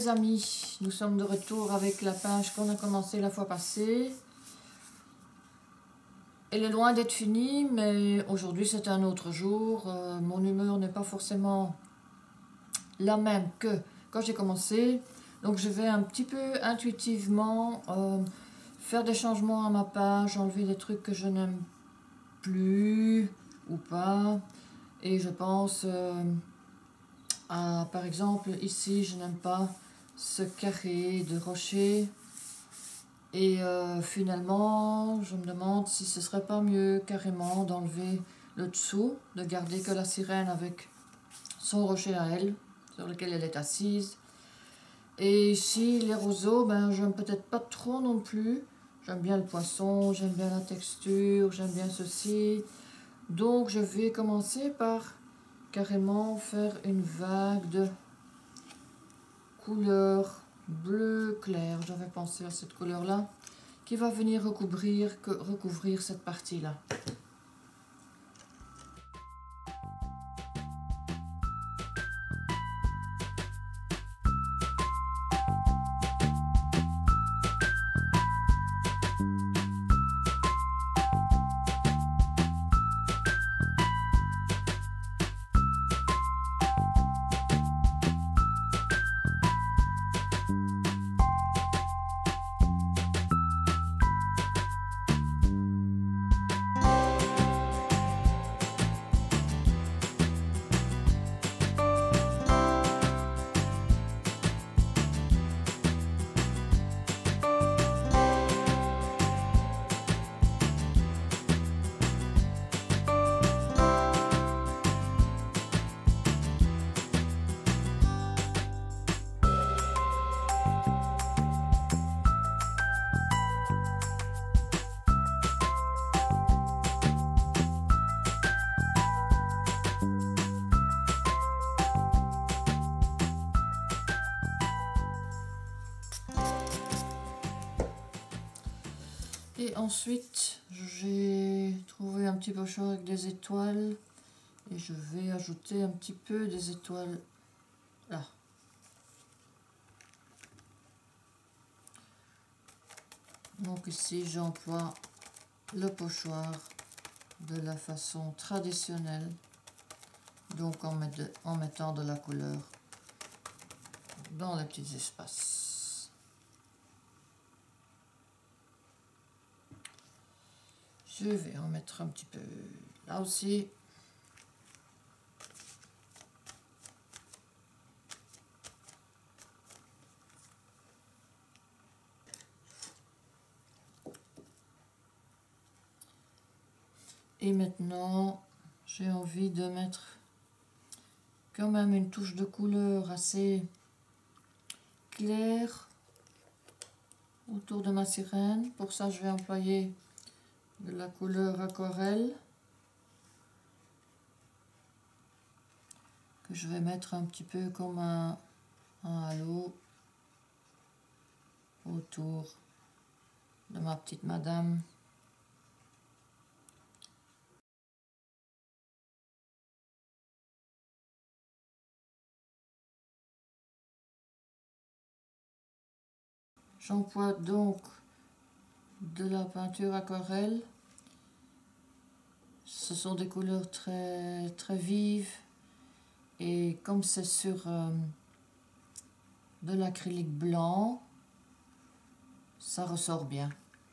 les amis, nous sommes de retour avec la page qu'on a commencé la fois passée. Elle est loin d'être finie, mais aujourd'hui c'est un autre jour. Mon humeur n'est pas forcément la même que quand j'ai commencé. Donc je vais un petit peu intuitivement faire des changements à ma page, enlever des trucs que je n'aime plus ou pas. Et je pense par exemple ici je n'aime pas ce carré de rocher. Et finalement, je me demande si ce serait pas mieux carrément d'enlever le dessous, de garder que la sirène avec son rocher à elle, sur lequel elle est assise. Et ici, les roseaux, ben, j'aime peut-être pas trop non plus. J'aime bien le poisson, j'aime bien la texture, j'aime bien ceci. Donc, je vais commencer par carrément faire une vague de couleur bleu clair. J'avais pensé à cette couleur-là, qui va venir recouvrir cette partie-là. Et ensuite, j'ai trouvé un petit pochoir avec des étoiles. Et je vais ajouter un petit peu des étoiles là. Donc ici, j'emploie le pochoir de la façon traditionnelle. Donc en mettant de la couleur dans les petits espaces. Je vais en mettre un petit peu là aussi. Et maintenant, j'ai envie de mettre quand même une touche de couleur assez claire autour de ma sirène. Pour ça, je vais employer de la couleur aquarelle que je vais mettre un petit peu comme un halo autour de ma petite madame. J'emploie donc de la peinture aquarelle. Ce sont des couleurs très vives et comme c'est sur de l'acrylique blanc, ça ressort bien.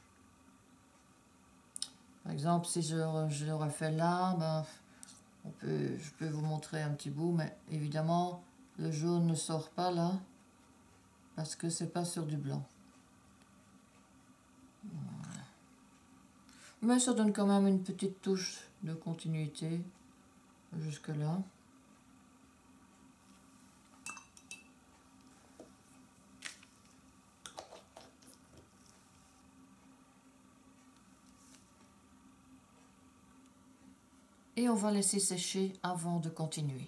Par exemple, si je l'aurais fait là, ben, je peux vous montrer un petit bout, mais évidemment le jaune ne sort pas là parce que c'est pas sur du blanc. Voilà. Mais ça donne quand même une petite touche de continuité jusque là. Et on va laisser sécher avant de continuer.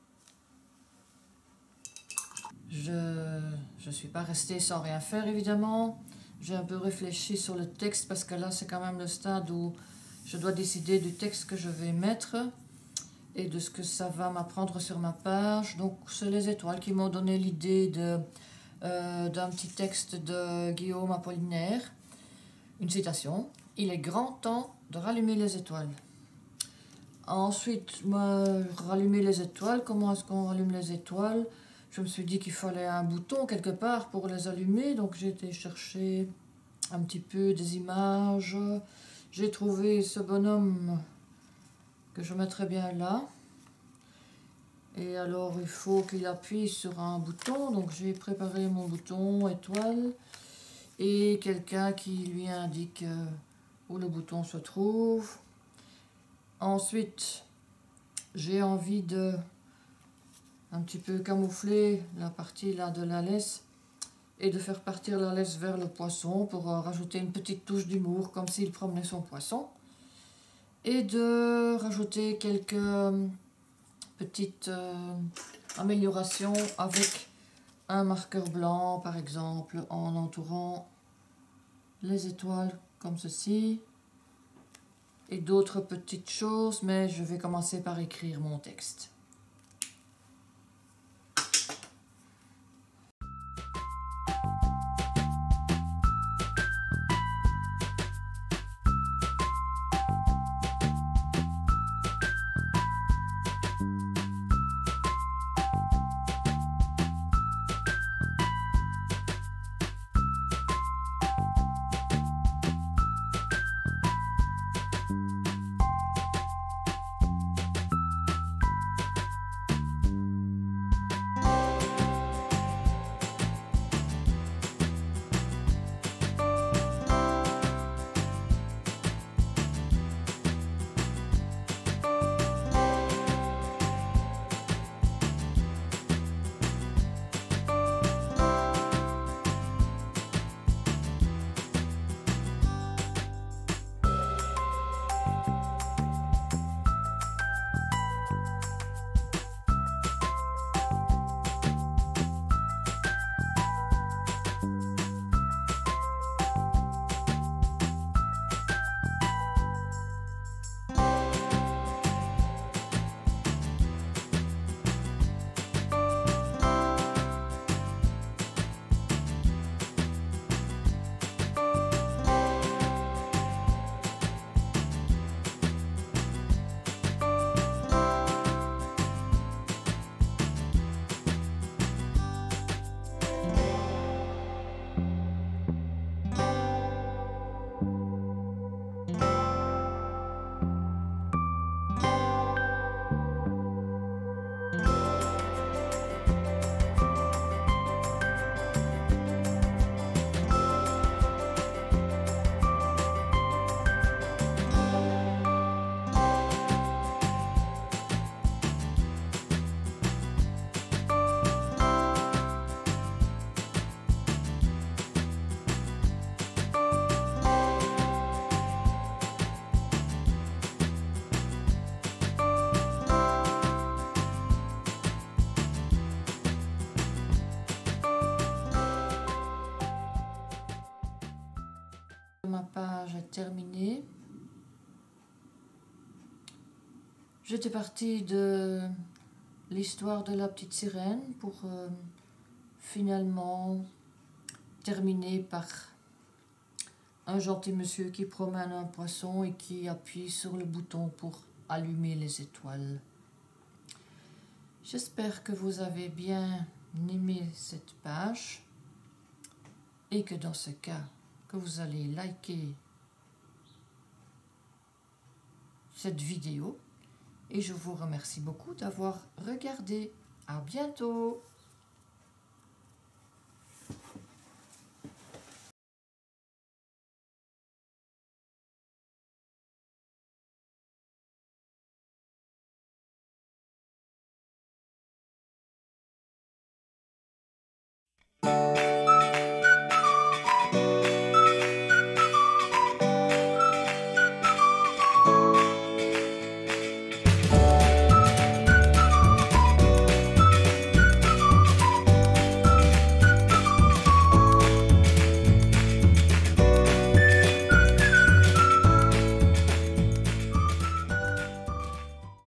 Je ne suis pas restée sans rien faire évidemment. J'ai un peu réfléchi sur le texte parce que là c'est quand même le stade où je dois décider du texte que je vais mettre et de ce que ça va m'apprendre sur ma page. Donc c'est les étoiles qui m'ont donné l'idée de d'un petit texte de Guillaume Apollinaire. Une citation: il est grand temps de rallumer les étoiles. Ensuite, rallumer les étoiles, comment est-ce qu'on rallume les étoiles? Je me suis dit qu'il fallait un bouton quelque part pour les allumer, donc j'ai été chercher un petit peu des images. J'ai trouvé ce bonhomme que je mettrai bien là. Et alors il faut qu'il appuie sur un bouton, donc j'ai préparé mon bouton étoile et quelqu'un qui lui indique où le bouton se trouve. Ensuite, j'ai envie de un petit peu camoufler la partie là de la laisse et de faire partir la laisse vers le poisson pour rajouter une petite touche d'humour comme s'il promenait son poisson, et de rajouter quelques petites améliorations avec un marqueur blanc par exemple, en entourant les étoiles comme ceci et d'autres petites choses, mais je vais commencer par écrire mon texte. Ma page est terminée. J'étais partie de l'histoire de la petite sirène pour finalement terminer par un gentil monsieur qui promène un poisson et qui appuie sur le bouton pour allumer les étoiles. J'espère que vous avez bien aimé cette page et que dans ce cas, que vous allez liker cette vidéo, et je vous remercie beaucoup d'avoir regardé. À bientôt!